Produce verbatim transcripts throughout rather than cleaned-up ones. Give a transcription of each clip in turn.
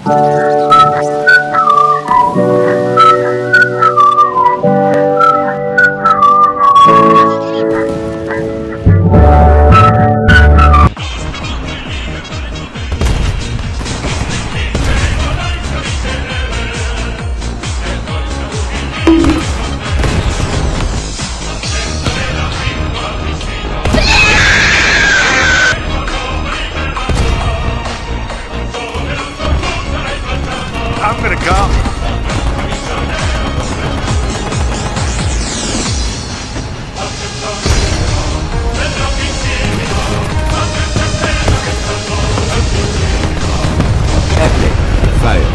I'm gonna go. Epic fail.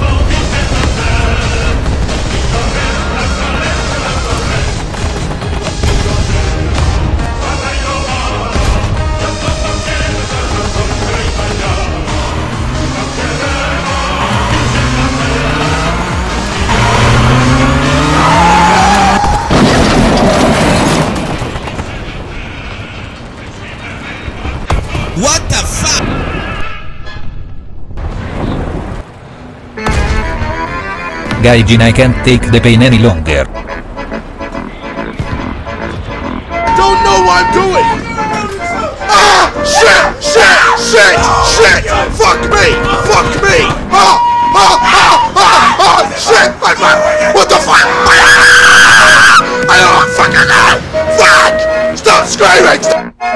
What the fuck? Gaijin, I can't take the pain any longer. Don't know what I'm doing! Ah! Shit! Shit! Shit! Shit! Fuck me! Fuck me! Ah! Ah! Ah! Ah! Ah! Shit! I'm not... What the fuck? I don't fucking know! Fuck! Stop screaming!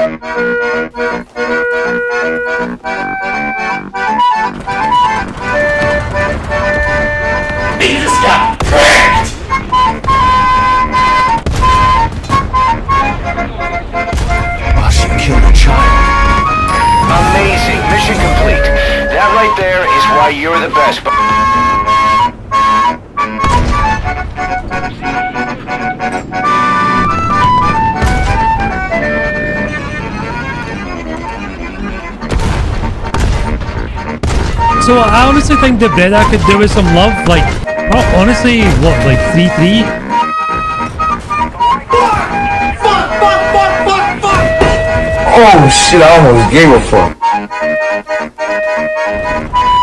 He just got pranked! Oh, she killed a child. Amazing. Mission complete. That right there is why you're the best. So I honestly think that Breda could do with some love, like, oh, honestly, what, like three three? Fuck! Fuck! Fuck! Fuck! Fuck! Oh shit, I almost gave a fuck.